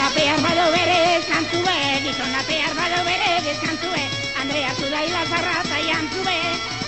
behar bado bere eskantue, gizona behar bado bere eskantue, Andrea Zudaila zarra zaian zube,